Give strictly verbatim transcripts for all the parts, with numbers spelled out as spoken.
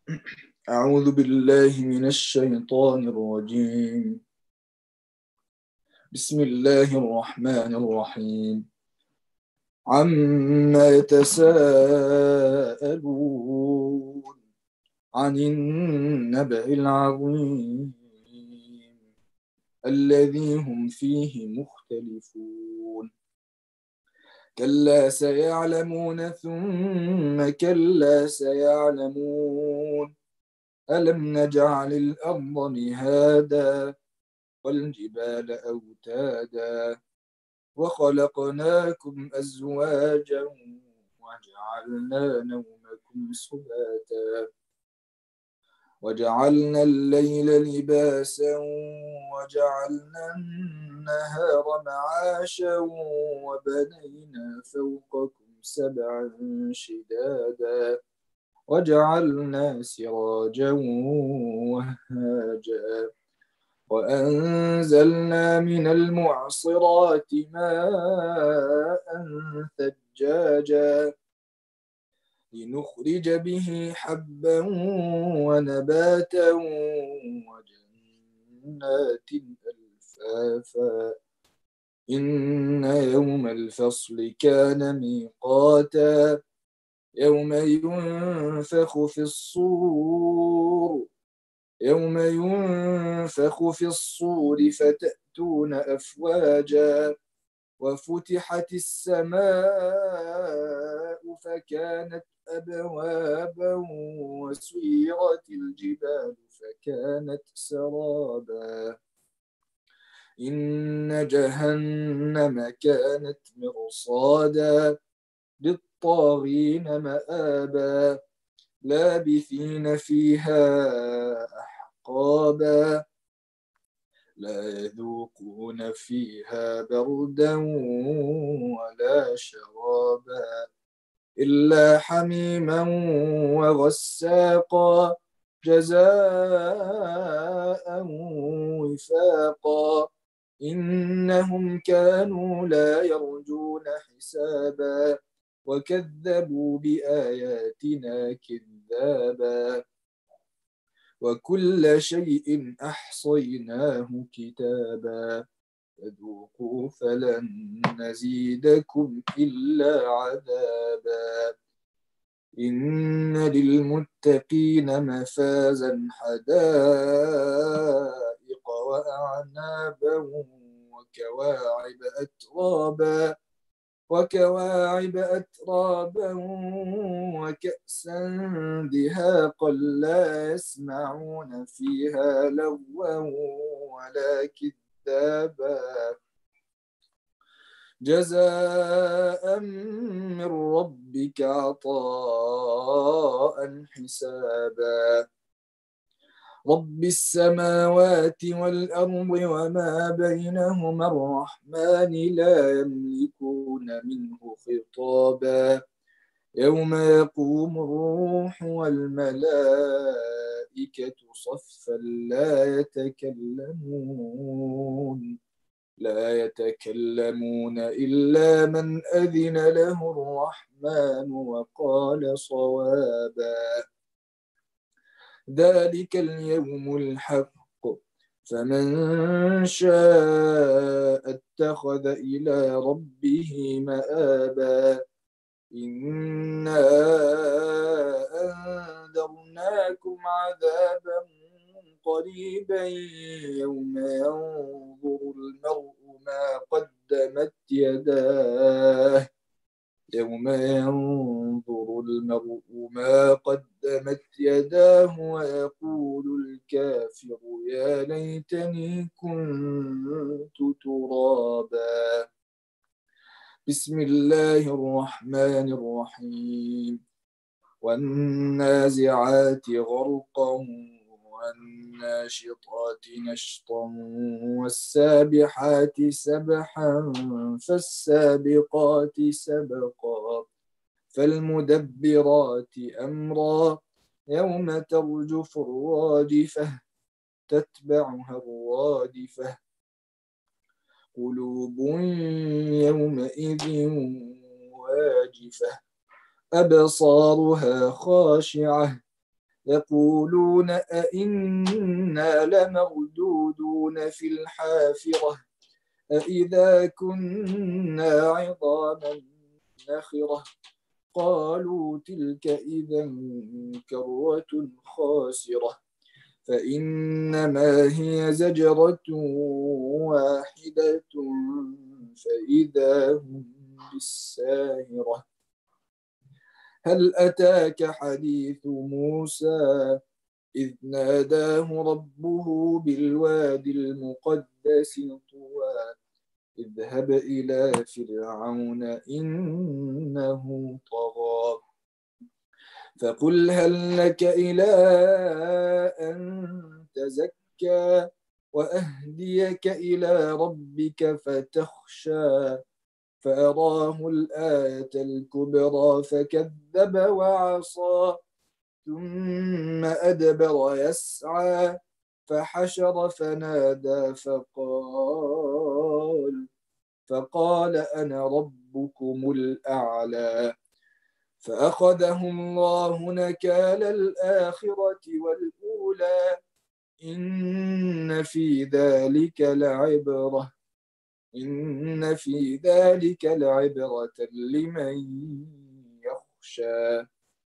أعوذ بالله من الشيطان الرجيم. بسم الله الرحمن الرحيم. عما يتساءلون عن النبأ العظيم الذي هم فيه مختلفون. كلا سيعلمون ثم كلا سيعلمون ألم نجعل الأرض مهادا والجبال أوتادا وخلقناكم أزواجا وجعلنا نومكم سباتا وجعلنا الليل لباسا وجعلنا النهار معاشا وبنينا فوقكم سبعا شدادا وجعلنا سراجا وهاجا وأنزلنا من المعصرات ماء ثجاجا لنخرج به حبا ونباتا وجنات ألفافا إن يوم الفصل كان ميقاتا يوم ينفخ في الصور يوم ينفخ في الصور فتأتون أفواجا وفتحت السماء فكانت أبوابا وسيرت الجبال فكانت سرابا إن جهنم كانت مرصادا للطاغين مآبا لابثين فيها أحقابا لا يذوقون فيها بردا ولا شرابا إلا حميما وغساقا جزاء وفاقا إنهم كانوا لا يرجون حسابا وكذبوا بآياتنا كذابا وكل شيء أحصيناه كتابا فذوقوا فلن نزيدكم إلا عذابا إن للمتقين مفازا حدائق وأعنابا وكواعب أترابا وكواعب أترابا وكأسا دهاقا لا يسمعون فيها لغوا ولا كذابا جزاء من ربك عطاء حسابا رب السماوات والأرض وما بينهما الرحمن لا يملكون منه خطابا يوم يقوم الروح والملائكة صفا لا يتكلمون لا يتكلمون إلا من أذن له الرحمن وقال صوابا ذلك اليوم الحق فمن شاء اتخذ إلى ربه مآبا إنا أنذرناكم عذابا قريبا يوم ينظر المرء ما قدمت يداه يوم ينظر المرء ما قدمت يداه ويقول الكافر يا ليتني كنت ترابا بسم الله الرحمن الرحيم والنازعات غرقا والناشطات نشطا والسابحات سبحا فالسابقات سبقا فالمدبرات أمرا يوم ترجف الراجفة تتبعها الرادفة قلوب يومئذ واجفة أبصارها خاشعة يقولون أئنا لمردودون في الحافرة أئذا كنا عظاما نخرة قالوا تلك إذا كرة خاسرة فإنما هي زجرة واحدة فإذا هم بالساهرة هل أتاك حديث موسى إذ ناداه ربه بالوادي المقدس طوى اذهب إلى فرعون إنه طغى فقل هل لك إلى أن تزكى وأهديك إلى ربك فتخشى فأراه الآية الكبرى فكذب وعصى ثم أدبر يسعى فحشر فنادى فقال فقال أنا ربكم الأعلى فأخذه الله نكال الآخرة والأولى إن في ذلك لعبرة إن في ذلك لعبرة لمن يخشى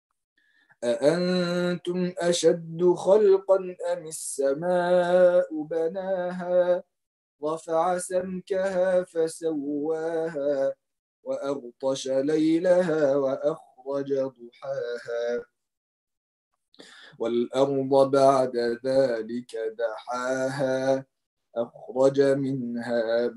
أأنتم أشد خلقا أم السماء بناها رفع سمكها فسواها وأغطش ليلها وأخرج ضحاها والأرض بعد ذلك دحاها أخرج منها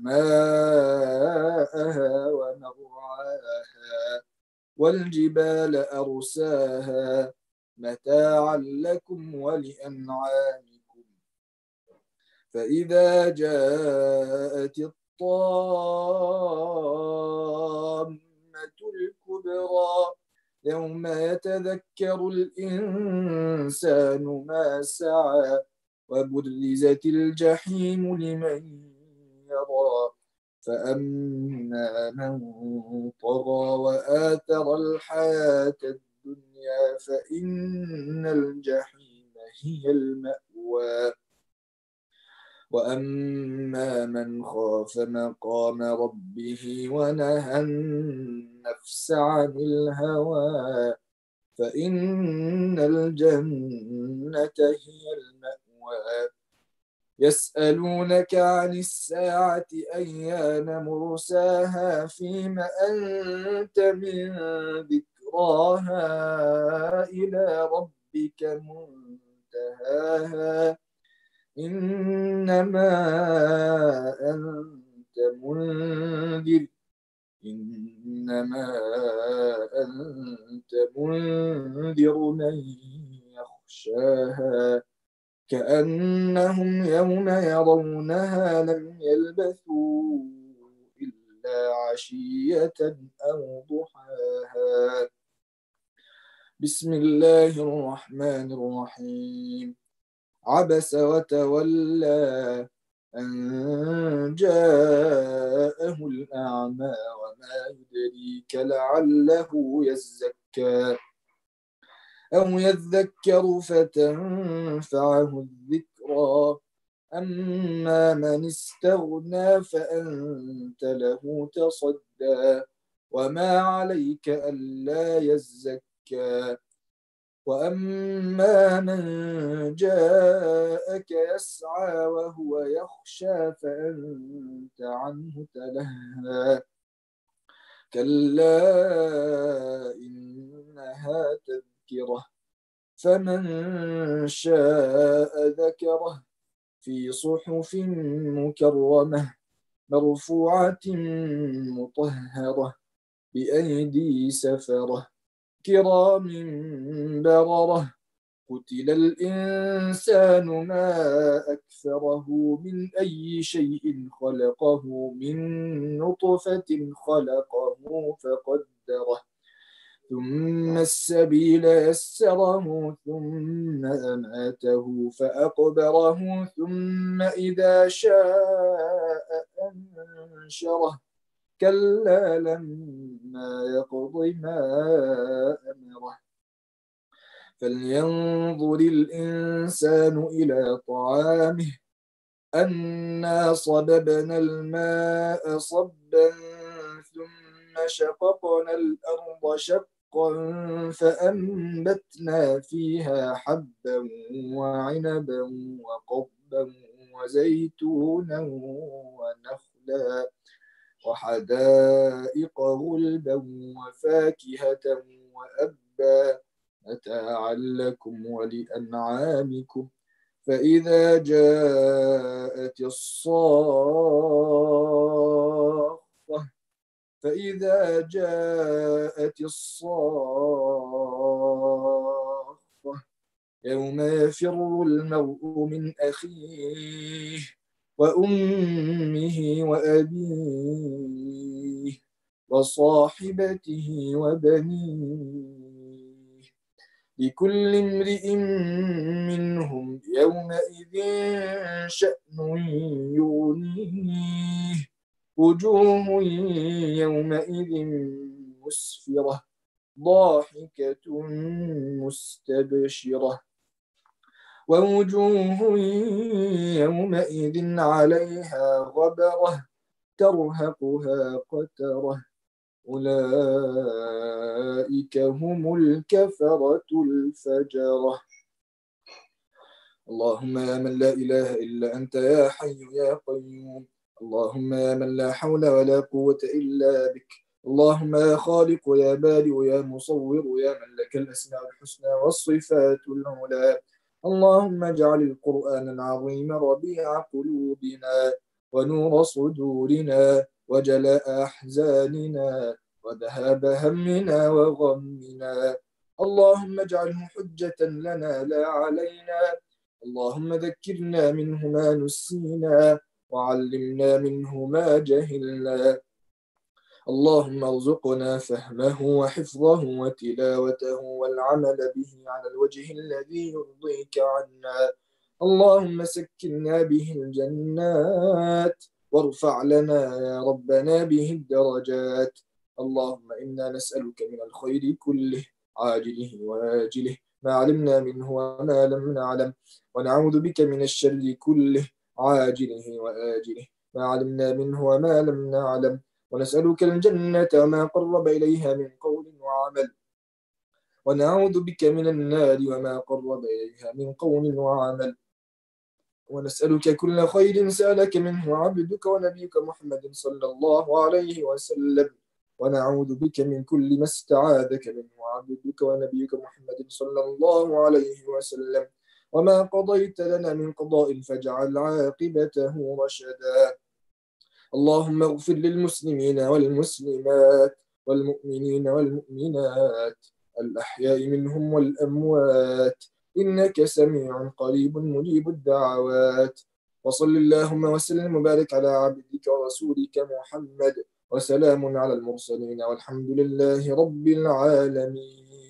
ماءها ومرعاها والجبال أرساها متاعا لكم ولأنعامكم فإذا جاءت الطامة الكبرى يوم يتذكر الإنسان ما سعى وبرزت الجحيم لمن يرى فأما من طغى وآثر الحياة الدنيا فإن الجحيم هي المأوى وأما من خاف مقام ربه ونهى النفس عن الهوى فإن الجنة هي المأوى يسألونك عن الساعة أيان مرساها فيما أنت من ذكراها إلى ربك منتهاها إنما أنت منذر إنما أنت منذر من يخشاها كأنهم يوم يرونها لم يلبثوا إلا عشية أو ضحاها بسم الله الرحمن الرحيم عبس وتولى أن جاءه الأعمى وما يدريك لعله يزكى أو يذكر فتنفعه الذكرى أما من استغنى فأنت له تصدى وما عليك ألا يزكى وأما من جاءك يسعى وهو يخشى فأنت عنه تلهى كلا إنها تذكرة فمن شاء ذكره في صحف مكرمة مرفوعة مطهرة بأيدي سفرة كرام بررة قتل الإنسان ما أكثره من أي شيء خلقه من نطفة خلقه فقدره ثم السبيل يسره ثم أماته فأقبره ثم إذا شاء أنشره كلا لما يقض ما أمره فلينظر الإنسان إلى طعامه أنا صببنا الماء صبا ثم شققنا الأرض شقا فأنبتنا فيها حبا وعنبا وقضبا وزيتونا ونخلا وحدائق غلبا وفاكهة وأبا متاعا لكم ولأنعامكم فإذا جاءت الصاخة فإذا جاءت الصاخة يوم يفر المرء من أخيه وأمه وأبيه وصاحبته وبنيه لكل امرئ منهم يومئذ شأن يغنيه وجوه يومئذ مسفرة ضاحكة مستبشرة ووجوه يومئذ عليها غبرة ترهقها قترة أولئك هم الكفرة الفجرة. اللهم يا من لا إله إلا أنت يا حي يا قيوم، اللهم يا من لا حول ولا قوة إلا بك، اللهم يا خالق يا بارئ يا مصور يا من لك الأسماء الحسنى والصفات العلى، اللهم اجعل القرآن العظيم ربيع قلوبنا ونور صدورنا وجلاء أحزاننا وذهاب همنا وغمنا، اللهم اجعله حجة لنا لا علينا، اللهم ذكرنا منه ما نسينا وعلمنا منه ما جهلنا، اللهم ارزقنا فهمه وحفظه وتلاوته والعمل به على الوجه الذي يرضيك عنا، اللهم سكننا به الجنات وارفع لنا يا ربنا به الدرجات، اللهم إنا نسألك من الخير كله عاجله وآجله ما علمنا منه وما لم نعلم، ونعوذ بك من الشر كله عاجله وآجله ما علمنا منه وما لم نعلم، ونسألك الجنة وما قرب إليها من قول وعمل، ونعوذ بك من النار وما قرب إليها من قول وعمل، ونسألك كل خير سألك منه عبدك ونبيك محمد صلى الله عليه وسلم، ونعوذ بك من كل ما استعاذك منه عبدك ونبيك محمد صلى الله عليه وسلم، وما قضيت لنا من قضاء فاجعل عاقبته رشدا، اللهم اغفر للمسلمين والمسلمات والمؤمنين والمؤمنات الأحياء منهم والأموات إنك سميع قريب مجيب الدعوات، وصل اللهم وسلم وبارك على عبدك ورسولك محمد، وسلام على المرسلين والحمد لله رب العالمين.